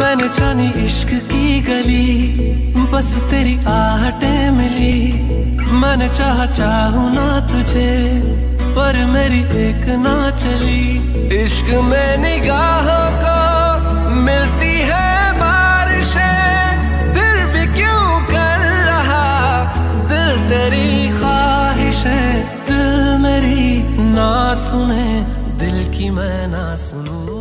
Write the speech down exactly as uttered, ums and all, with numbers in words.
मैंने जानी इश्क की गली, बस तेरी आहटें मिली। मैंने चाहा चाहूं ना तुझे, पर मेरी एक ना चली। इश्क में निगाहों को मिलती है बारिशें, फिर भी क्यों कर रहा दिल तेरी ख्वाहिशें। दिल मेरी ना सुने, दिल की मैं ना सुनूं।